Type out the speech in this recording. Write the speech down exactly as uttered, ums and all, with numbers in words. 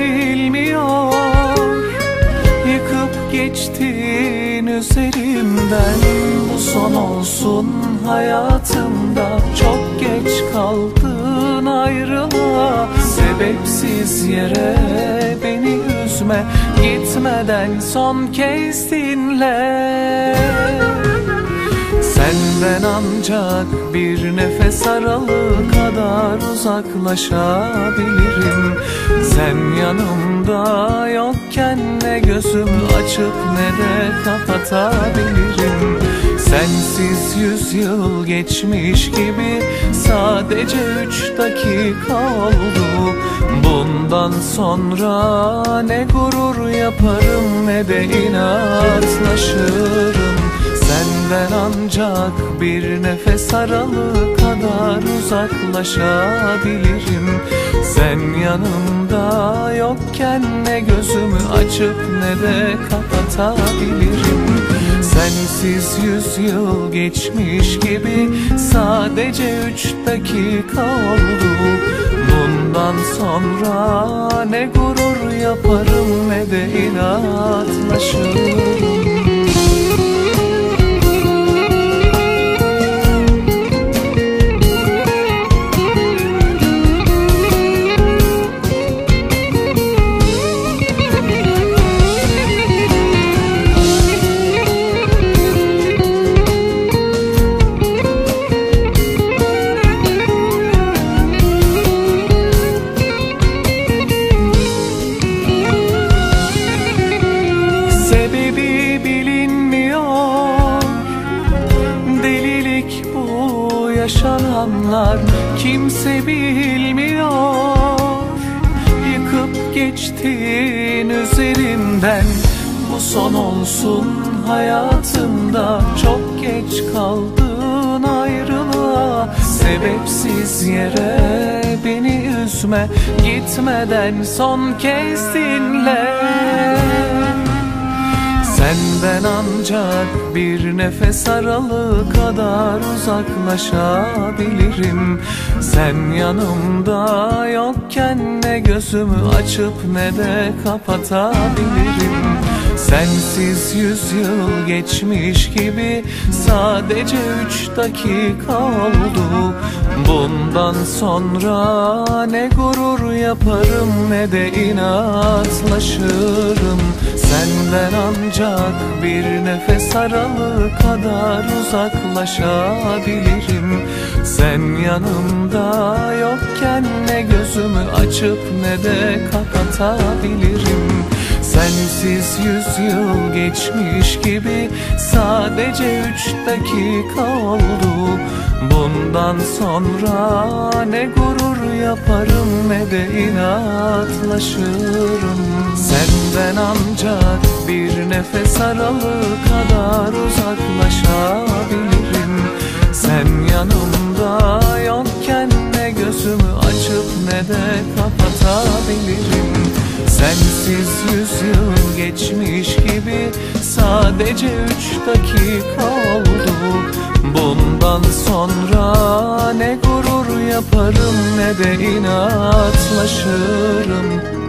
bilmiyor. Yıkıp geçtin üzerimden. Bu son olsun hayatımda. Çok geç kaldın ayrılığa. Sebepsiz yere beni üzme. Gitmeden son kez dinle. Senden ancak bir nefes aralığı kadar uzaklaşabilirim. Sen yanımda yokken ne gözümü açıp ne de kapatabilirim. Sensiz yüz yıl geçmiş gibi sadece üç dakika oldu. Bundan sonra ne gurur yaparım ne de inatlaşırım. Senden ancak bir nefes aralığı kadar uzaklaşabilirim. Sen yanımda yokken ne gözümü açıp ne de kapatabilirim. Sensiz yüz yıl geçmiş gibi sadece üç dakika oldu. Bundan sonra ne gurur yaparım ne de inatlaşırım. Yaşananlar kimse bilmiyor. Yıkıp geçtin üzerimden. Bu son olsun hayatımda. Çok geç kaldın ayrılığa. Sebepsiz yere beni üzme. Gitmeden son kez dinle. Senden ancak bir nefes aralığı kadar uzaklaşabilirim. Sen yanımda yokken ne gözümü açıp ne de kapatabilirim. Sensiz yüz yıl geçmiş gibi sadece üç dakika oldu. Bundan sonra ne gurur yaparım ne de inatlaşırım. Senden ancak bir nefes aralığı kadar uzaklaşabilirim. Sen yanımda yokken ne gözümü açıp ne de kapatabilirim. Sensiz yüz yıl geçmiş gibi sadece üç dakika oldu. Bundan sonra ne gurur yaparım ne de inatlaşırım. Senden ancak bir nefes aralığı kadar uzaklaşabilirim. Sen yanımda yokken ne gözümü açıp ne de kapatabilirim. Sensiz yüz yıl geçmiş gibi sadece üç dakika oldu. Bundan sonra ne gurur yaparım ne de inatlaşırım.